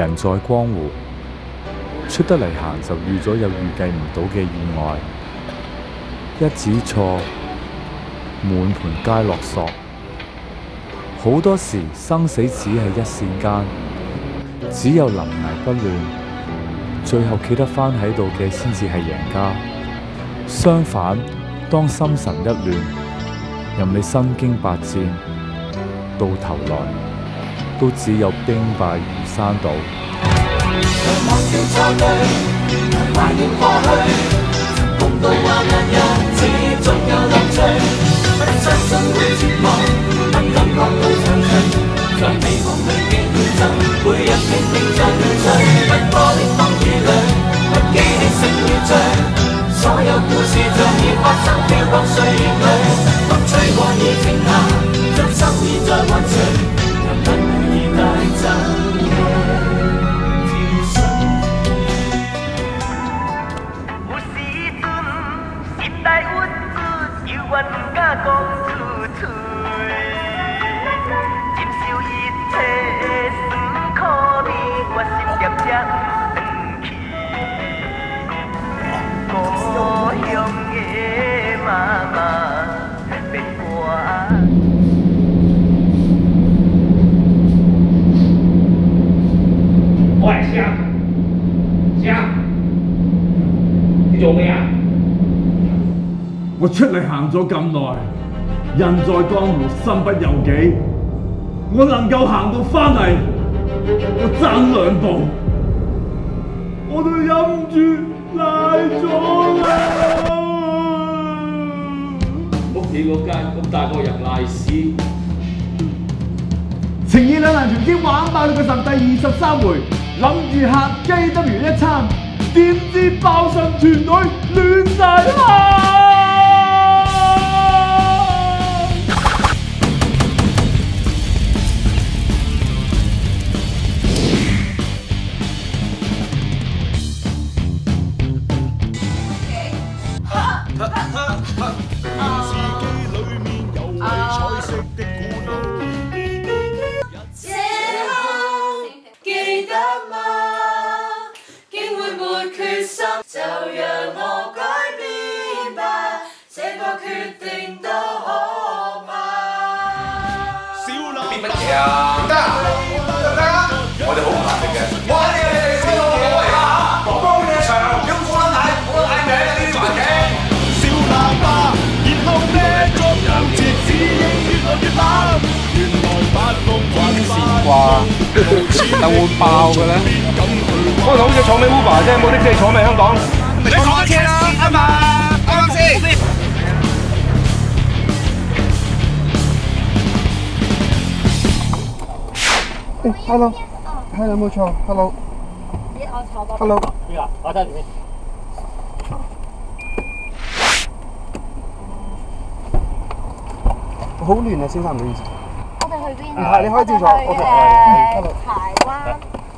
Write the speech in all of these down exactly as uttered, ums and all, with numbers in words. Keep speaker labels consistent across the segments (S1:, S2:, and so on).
S1: 人在江湖，出得嚟行就預咗有預計唔到嘅意外，一指錯，滿盤皆落索。好多時生死只係一線間，只有臨危不亂，最後企得返喺度嘅先至係贏家。相反，當心神一亂，任你身經百戰，到頭來都只有兵敗如山倒。忘掉錯對，懷念過去，共度患難日子，總有樂趣。不相信會絕望，不感覺到長進，在美夢裏競爭，每日拼命進取。不過的風雨裏，不羈的勝與罪，所有故事像已發生，飄泊歲月裏，風吹過已停下，將心意再溫存，讓眼淚已帶走。我唔敢講出嘴，忍受一切酸苦味，我心念才不回去。故鄉的媽媽變我。
S2: 喂，香香，你做咩啊？
S3: 我出嚟行咗咁耐，人在江湖身不由己。我能夠行到返嚟，我爭兩步，我都忍唔住賴咗啦！
S2: 屋企嗰間咁大個人賴屎，
S3: 情義兩難全先玩爆你個神第二十三回，諗住客 J W 一餐，點知爆神團隊亂晒蝦！
S4: 就讓我改變吧，這個決定都可怕。
S5: 少男變乜嘢啊？唔得啊！得啊！我哋好唔難食嘅。我哋哋呢個冇嚟啊！幫你場要冇得睇，冇得睇名呢啲環境。少男吧，然後呢作遊節只應越來越冷。原來八風雲化，
S6: 但會爆嘅咧？我好似坐咩 Uber 啫，冇的士坐咩香港？
S5: 你坐乜車啦？啱嘛？啱啱先？
S6: 誒 ，hello， 係啦，冇錯 ，hello，
S7: 咦，我坐過。
S6: hello，
S2: 邊啊？我睇住先。
S6: 好亂啊，先生，唔好意思。
S7: 我哋去邊？
S6: 唔係，你可以照坐。
S7: 我哋去誒柴灣。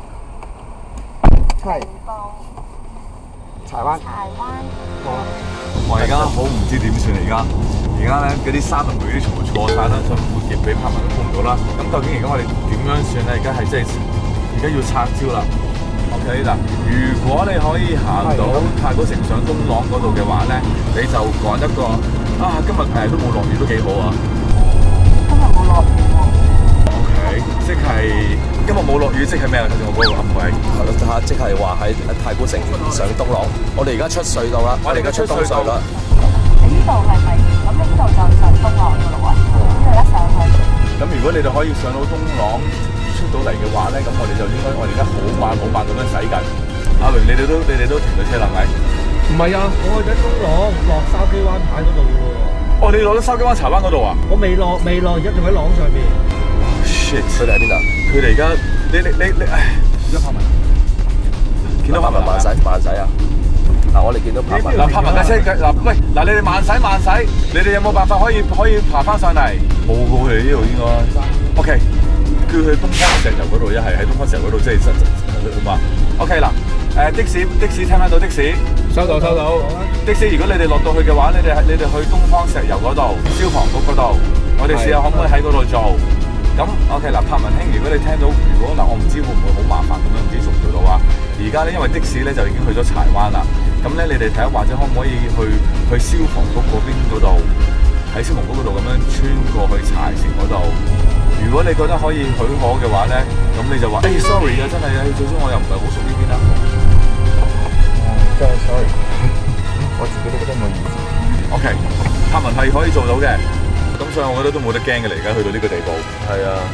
S6: 係。柴灣。
S7: 柴灣。
S6: 好啊。
S8: 我而家好唔知點算而家，而家咧嗰啲沙同佢啲全部錯晒啦，所以每件俾拍埋都封唔到啦。咁究竟而家我哋點樣算咧？而家係真係而家要拆招啦。OK 嗱，如果你可以行到太古城上東朗嗰度嘅話咧，你就講一個啊，今日誒都冇落雨都幾好啊。
S6: 今日冇落雨喎。
S8: OK， 即係今日冇落雨，即係咩啊？頭先我嗰個暗位。
S9: 係咯，嚇，即係話喺太古城上東朗，我哋而家出隧道啦，我哋而家出東隧啦。
S7: 呢度係咪？咁呢度就上東朗㗎咯喎，呢度一上去。
S8: 咁如果你哋可以上到東朗出到嚟嘅話咧，咁我哋就應該我哋而家好慢好慢咁樣駛緊。阿榮，你哋都你哋都停咗車啦，係咪？
S10: 唔係啊，我去緊東朗落筲箕灣牌嗰度嘅喎。
S8: 哦，你落咗筲箕灣柴灣嗰度啊？
S10: 我未落，未落，而家仲喺朗上邊。
S8: Shit！
S9: 佢哋喺邊度？
S8: 佢哋而家你你你你，唉，而家柏文，見到柏文
S9: 慢駛慢駛啊！嗱，我哋見到柏文。
S8: 嗱，柏文架車嗱，喂，嗱，你哋慢駛慢駛，你哋有冇辦法可以可以爬翻上嚟？冇嘅，佢哋呢度應該。OK，叫佢東方石油嗰度，一係喺東方石油嗰度，即係實實嘛。OK 嗱，誒的士的士聽翻到的士，
S10: 收到收到。
S8: 的士如果你哋落到去嘅話，你哋你哋去東方石油嗰度消防局嗰度，我哋試下可唔可以喺嗰度做？ 咁 OK 嗱，柏文兄，如果你聽到，如果嗱，我唔知會唔會好麻煩咁樣，唔知做唔做到啊？而家咧，因為的士咧就已經去咗柴灣啦，咁咧你哋睇下，或者可唔可以去去消防局嗰邊嗰度，喺消防局嗰度咁樣穿過去柴城嗰度。如果你覺得可以許可嘅話咧，咁你就話，誒、hey, sorry 啊，真係啊，最終我又唔係好熟呢邊啦。真係 sorry， 我自己都覺得冇意思。OK， 柏文係可以做到嘅。咁所以我覺得都冇得驚嘅嚟，而家去到呢個地步。係啊。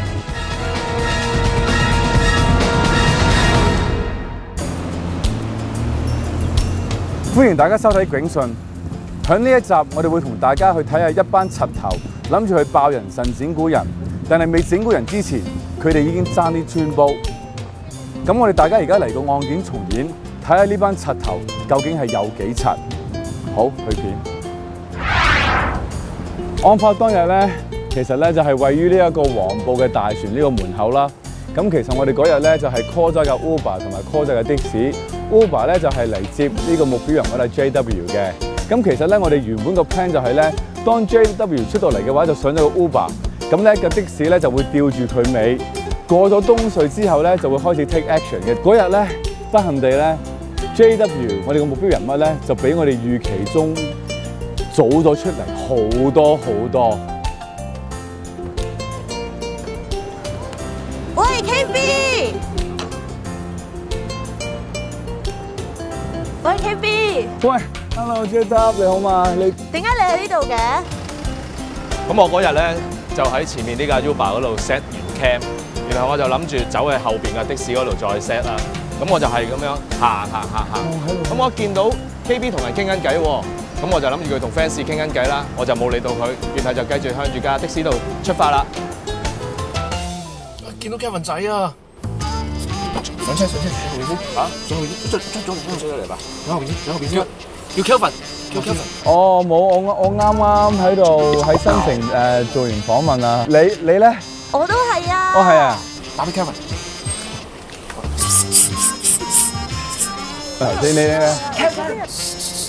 S1: 歡迎大家收睇《警訊》。喺呢一集，我哋會同大家去睇下一班柒頭諗住去爆人腎整蠱人，但係未整蠱人之前，佢哋已經爭啲穿煲。咁我哋大家而家嚟個案件重演，睇下呢班柒頭究竟係有幾柒。好，去片。案發當日咧，其實咧就係位於呢一個黃埔嘅大船呢個門口啦。咁其實我哋嗰日咧就係 call 咗架 Uber 同埋 call 咗架的士。Uber 咧就係嚟接呢個目標人物係 J W 嘅。咁其實咧我哋原本個 plan 就係咧，當 J W 出到嚟嘅話，就上咗個 Uber。咁咧架的士咧就會吊住佢尾。過咗東隧之後咧，就會開始 take action 嘅。嗰日咧，不幸地咧 ，J W 我哋個目標人物咧就比我哋預期中早咗出嚟好多好多。
S11: 喂 K B， 喂 K B，
S1: 喂 ，Hello J W 你好嘛？你
S11: 點解你喺呢度嘅？
S9: 咁我嗰日咧就喺前面呢架 Uber 嗰度 set 完 cam， 然後我就諗住走去後邊嘅的士嗰度再 set 啦。咁我就係咁樣行行行行，咁我見到 K B 同人傾緊偈喎。咁我就諗住佢同 fans 傾緊偈啦，我就冇理到佢，然後就繼續向住架的士度出發啦。見到 Kevin 仔啊！上車上車，上後邊先嚇，上後邊先，出出咗出咗嚟吧，上後邊先，上後邊先，叫 Kevin， 叫 Kevin。
S1: 哦，冇，我我啱啱喺度喺新城誒做完訪問啊。你你咧？
S11: 我都係啊。
S1: 哦，係啊。
S9: 打俾 Kevin。
S1: 頭先你咧
S11: ？Kevin。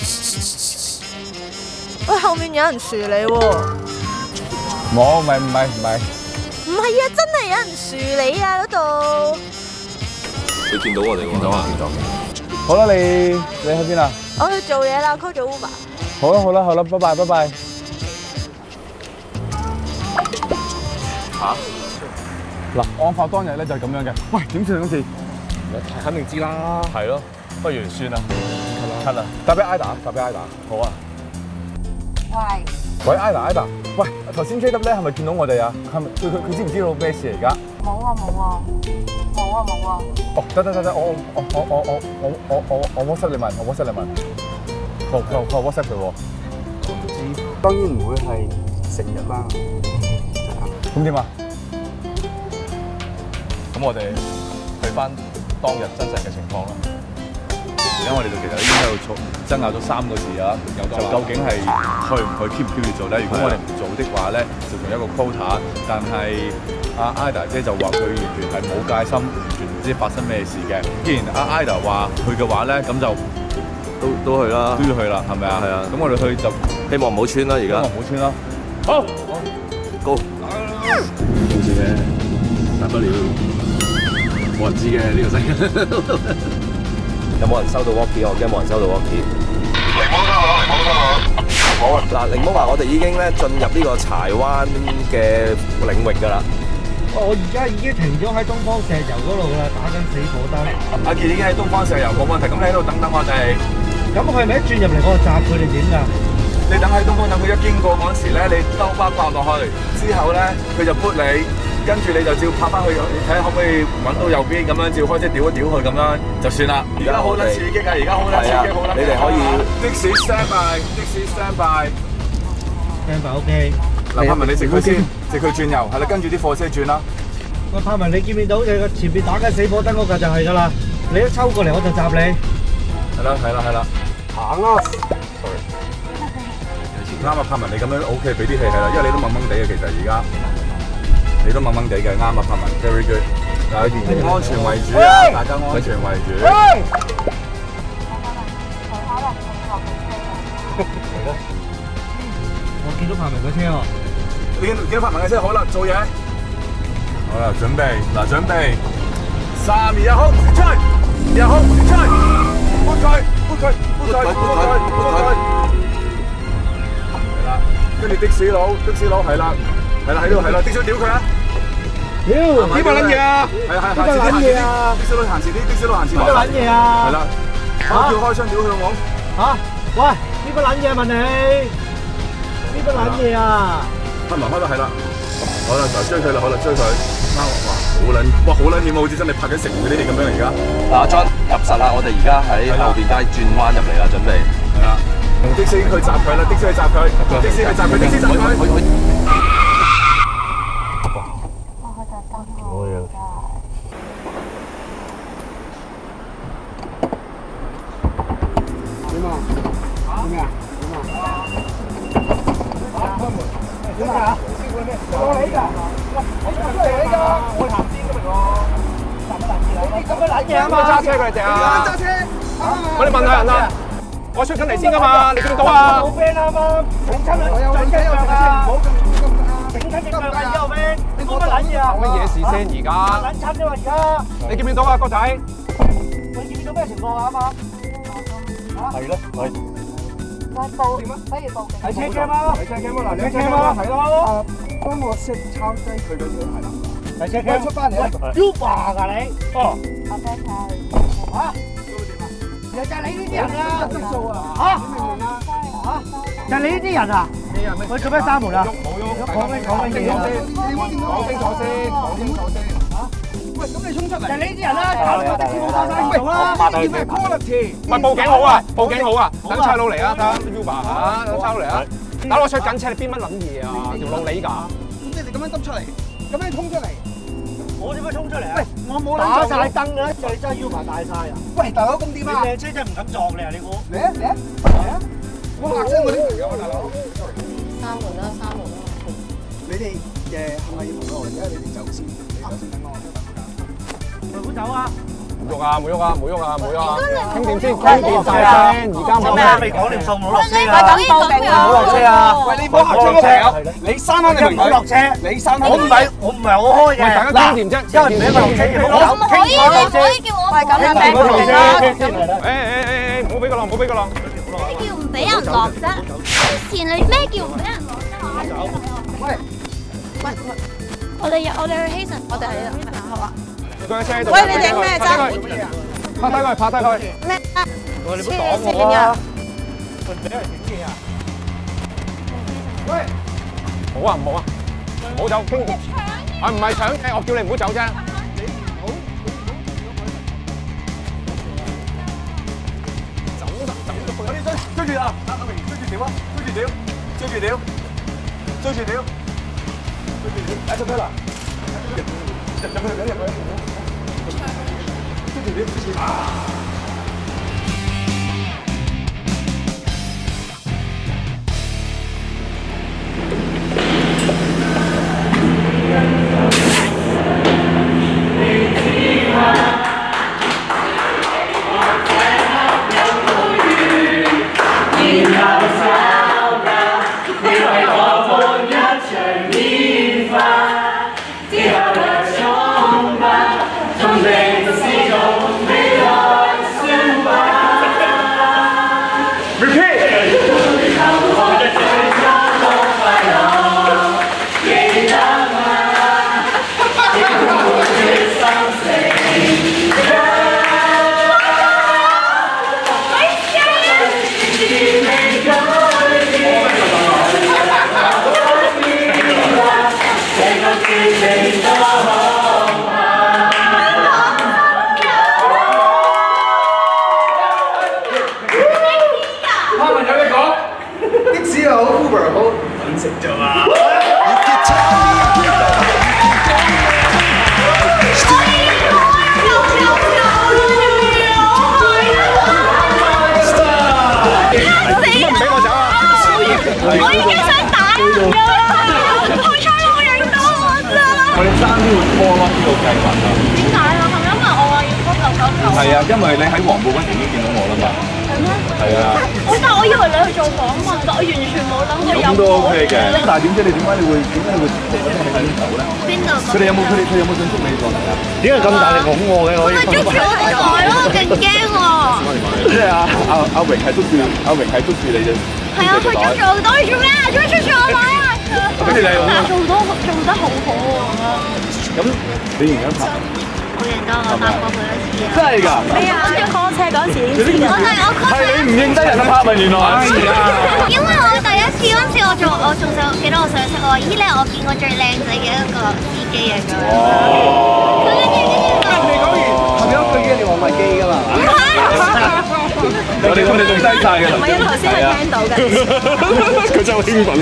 S11: 喂，後面有人樹你喎！
S1: 冇，唔係唔係唔係。
S11: 唔係啊，真係有人樹你啊嗰度。
S9: 你見到我哋喎？見到啊，見到。
S1: 好啦，你你喺邊啊？
S11: 我去做嘢啦 ，call 咗 Uber。
S1: 好啦好啦好啦，拜拜拜拜。
S9: 嚇？
S1: 嗱，案發當日咧就係咁樣嘅。喂，點算啊？今次？
S9: 肯定知啦。係咯，不如算啦。
S1: cut 啦。打俾 Ida， 打俾 Ida。好啊。
S7: 喂，
S1: 喂 ，Ida，Ida， 喂，頭先 J W 咧係咪見到我哋啊？係咪佢佢佢知唔知道咩事而家？
S7: 冇啊冇啊，冇啊冇啊。
S1: 哦，得得得得，我我我我我我我我我 WhatsApp 你問，我 WhatsApp 你問。佢佢佢 WhatsApp 佢喎。我唔知，當然唔會係成日啦。咁點啊？
S9: 咁我哋去翻當日真實嘅情況啦。
S8: 而家我哋就其實已經喺度爭拗咗三個字啊，就究竟係去唔去 keep 唔 keep 住做咧？如果我哋唔做的話咧，就仲有一個 quota。但係阿 Ida 姐就話佢完全係冇戒心，完全唔知發生咩事嘅。既然阿 Ida 話去嘅話咧，咁就
S9: 都都去啦，
S8: 都要去啦，係咪啊？係啊。咁我哋去就
S9: 希望唔好穿啦，而家。
S8: 希望唔好穿啦。好，
S9: 高。
S2: 冇事嘅，大不了冇人知嘅呢個世界。
S9: 有冇人收到 walkie？ 我驚冇人收到 walkie。
S5: 檸檬收到，檸檬收到。好啊。
S9: 嗱，檸檬話我哋已經咧進入呢個柴灣嘅領域㗎啦。
S10: 我而家已經停咗喺東方石油嗰度啦，打緊死火燈。
S8: 阿傑已經喺東方石油，冇問題。咁你喺度等等我哋。
S10: 咁佢係咪一轉入嚟我就閘佢哋點㗎？
S8: 你等喺東方等佢一經過嗰時咧，你兜巴泊落去，之後咧佢就 put 你。跟住你就照拍翻去，睇下可唔可以揾到右邊咁樣，照開即係屌一屌佢咁樣就算啦。而家好撚刺激啊！而家好撚刺激，好撚你哋可以的士 stand by， 的士 stand by。stand
S10: by OK。
S8: 嗱，柏文你直佢先，直佢轉右，係啦，跟住啲貨車轉啦。
S10: 喂，柏文你見唔見到嘅前邊打緊死火燈嗰架就係㗎啦？你一抽過嚟我就閘你。
S8: 係啦，係啦，係啦。行啦。sorry。啱啊，柏文你咁樣 OK， 俾啲氣係啦，因為你都掹掹地嘅其實而家。你都掹掹地嘅，啱啊，柏文 ，very good。嗱，安全為主啊，大家安全為主。
S10: 我見到柏文嘅車喎。
S8: 你見見到柏文嘅車，好啦，做嘢。 好啦，準備嗱，準備三二一，好，出去，二好，出去，撥佢，撥佢，撥佢，撥佢，撥佢，係啦，跟住的士佬，的士佬係啦，係啦，喺度係啦，的士屌佢啊！
S6: 屌，點乜撚嘢啊？
S8: 係係行前啲，行前啲，的士佬行前啲，的士佬行前啲，
S10: 乜撚嘢啊？
S8: 係啦，我叫開槍屌佢好冇？
S10: 嚇！喂，呢個撚嘢問你，呢個撚嘢啊？
S8: 開埋開啦，係啦，好啦，就追佢啦，好啦，追佢，哇，好撚，哇，好撚險啊，好似真係拍緊食嗰啲戲咁樣而家。
S9: 嗱，阿 John 入實啦，我哋而家喺後邊街轉彎入嚟啦，準備。
S8: 係啦，用的士去襲佢啦，的士去襲佢，的士去襲佢，的士襲佢。
S6: 揸車佢哋啊！揸車，我哋問下人啦。我出緊嚟先㗎嘛，你見到啊？冇 friend 啊嘛，整親啦，我有兩隻腳啊！整親隻腳啊！以後 friend，你講乜撚嘢啊？乜嘢事先而家？撚親啫嘛而家！你見唔見到啊，哥仔？你見唔見到咩情況啊？啱啱？係咯，係。
S7: 再報點啊？不如報警。
S6: 睇車 cam 啊！睇車 cam 啊！嗱，睇車 cam 啊！睇咯。
S12: 幫我識抄低佢嗰條係啦。
S6: 睇車 cam 出翻嚟。Uber 㗎你？哦。
S7: 阿 friend 係。
S6: 嚇？又就係你呢啲人啊！執數啊！嚇？嚇？就係你呢啲人啊！佢做咩閂門啊？冇喐，講緊講緊嘢啊！講清楚先，講清楚先。嚇？喂，咁你衝出嚟！就係你呢啲人啦，搞到的士冇晒生意做啦！呢啲叫咩 quality？唔係報警好啊！報警好啊！等差佬嚟啊！等 Uber 啊！等差佬嚟啊！打我出緊車，你邊乜撚嘢啊？條路你㗎？咁即係你咁樣執出嚟，咁樣衝出嚟。我點解衝出嚟啊？喂，我冇打晒燈嘅，你真係 Uber 大晒啊！喂，大佬咁點啊？你靚車真係唔敢撞你啊！你估？嚟啊嚟啊嚟啊！我嚇親我啲朋友啊，大佬。
S7: 閂門啦，閂門啦。
S12: 你哋誒係咪要同我？而家你哋走先，你走先等我。
S6: 唔好走啊！唔喐啊！唔喐啊！唔喐啊！唔喐啊！傾掂先，傾掂晒先。而家冇咩未講掂數，唔好落車啊！唔好落車啊！喂，你唔好行出車，你閂翻你唔好落車，你閂翻。我唔係我唔係我開嘅。喂，大家傾掂啫，因為唔係一個落車，我唔可以，唔可以叫我。喂，咁樣俾佢落車。誒誒誒誒，唔好俾佢落，唔好俾佢落。
S11: 咩叫唔俾人落啫？前你咩叫唔俾人落啫？
S12: 喂
S11: 喂喂，我哋入我哋去希慎，我哋喺度，好啊。
S6: 佢喺車度。
S11: 喂，你哋咩啫？
S6: 拍低佢，拍低佢。
S11: 咩啊？
S6: 喂，你唔好擋我啊！喂，你係點嘢啊？喂，好啊，唔好啊，唔好走，傾掂。啊，唔係搶嘅，我叫你唔好走啫。走得走得，有啲追追住啊！阿明追住屌啊！追住屌，追住屌，追住屌，追住屌，打出去啦！入入去，入入去。追住屌，追住啊！
S11: 我已經想打人㗎啦，好彩冇影到我咋。
S8: 我哋爭啲會拖咯，呢個計劃啊。
S11: 點解啊？係咪因為我話要 call 九九九？
S8: 係啊，因為你喺黃埔嗰時已經見到我啦嘛。
S11: 係咩？
S9: 係啊。
S11: 我但係我以為你去做訪問㗎，我完全冇諗過有。
S2: 咁都 OK 嘅。咁但係點知你點解你會點解你會做嗰啲喺邊度咧？
S11: 邊度？
S2: 佢哋有冇佢哋佢有冇想捉你過嚟啊？
S10: 點解咁大力拱我嘅？我
S11: 咪捉住我個袋咯，我勁驚喎！
S2: 即係阿阿阿榮係捉住阿榮係捉住你啫。
S11: 係啊，佢捉住我個袋做咩啊？做咩捉住我袋啊？
S2: 跟住你
S11: 做到做得好好喎！
S2: 咁你而家拍？
S11: 好認得，我搭過佢一次啊！
S2: 真係㗎？
S11: 係啊，我叫 call 車嗰陣時已經知㗎。我係我 call 車。
S2: 係你唔認得人啊？拍咪原來。
S11: 因為我第一次嗰陣時，我仲我仲想記得我上車，我話咦咧，我見過最靚仔嘅一個司機啊咁樣。佢跟住跟住。
S12: 你講完後邊嗰句嘅你話唔係機㗎嘛？
S11: 唔係。
S2: 我哋我哋仲低晒嘅。
S11: 唔係啊，頭先係聽到嘅。
S2: 佢真係好興奮。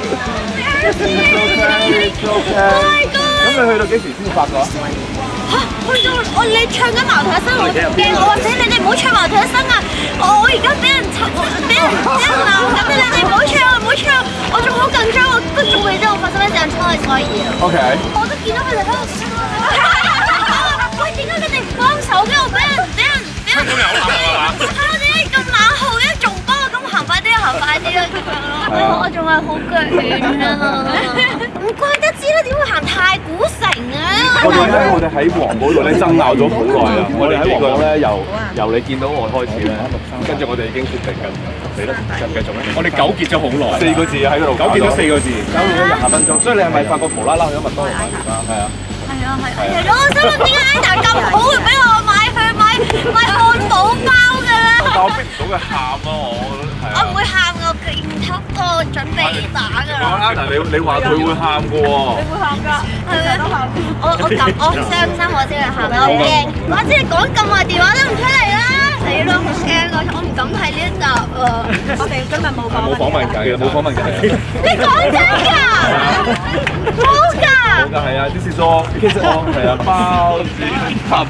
S2: 咁你去到幾時先發覺？
S11: 嚇！去到我你唱緊矛盾一生，我驚我話死你哋唔好唱矛盾一生啊！我我而家俾人插，俾人俾人鬧緊啊！你哋唔好唱，唔好唱！我仲好緊張，我都仲未知道發生咩事，真係所以啊
S2: ！OK。
S11: 我都見到佢哋喺度。喂，點解佢哋唔幫手嘅？我俾人俾人俾人。係咯，點解咁冷酷嘅？仲幫我咁行快啲啊，行快啲啊咁樣咯！我仲係好腳軟啊！唔怪得知啦，點會行太古城啊？
S2: 我哋咧，我哋喺黃埔度咧爭拗咗好耐啊！我哋喺黃埔咧，由由你見到我開始咧，跟住我哋已經決定緊，你咧繼續咧。我哋糾結咗好耐，四個字喺嗰度，糾結咗四個字，搞咗廿分鐘。所以你係咪發覺無啦啦去咗麥當勞買而家？係啊。
S11: 係啊係啊。係咯，我想問點解 Ada 咁好會俾我買去買買漢堡包嘅咧？
S8: 但我逼唔到佢喊咯，我係啊。
S11: 我唔會喊㗎，我勁級，我準備打㗎啦。
S8: Ada 你你話佢會喊㗎喎。
S11: 你會喊㗎？係咩？我我咁我傷心我先會喊，我驚。我知你講咁耐電話都唔出嚟啦，死咯！好驚我，我唔敢睇呢一集啊！我哋今日冇訪
S2: 冇訪問緊嘅，冇訪問緊。
S11: 你講真㗎？冇㗎。
S2: 冇㗎，係啊，啲是咗，其實我係啊，包子盒。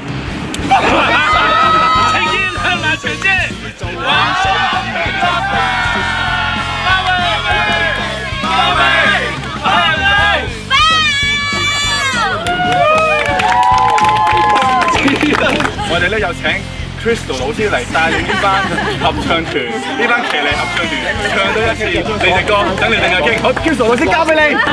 S5: 請煙向南傳接。
S8: 我哋咧又請 Crystal 老師嚟帶領呢班合唱團，呢班騎呢合唱團唱多一次你隻歌，等你哋又傾。好 ，Crystal 老師交俾你。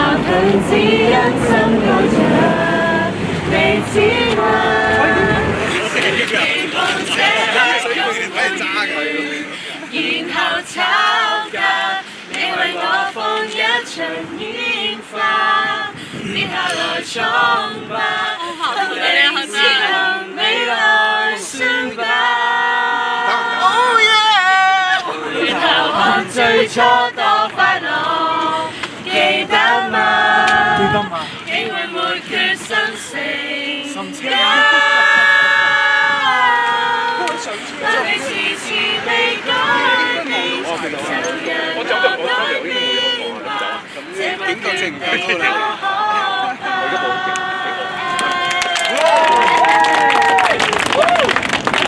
S4: 然後吵架，你為我放一場煙花，別下來闖吧，同你指向未來相吧。Oh yeah！ 回頭看最初多快樂，記得嗎？記得嗎？竟會沒決心成家。但你遲遲未改變，就讓我改變吧。這不決定多可怕。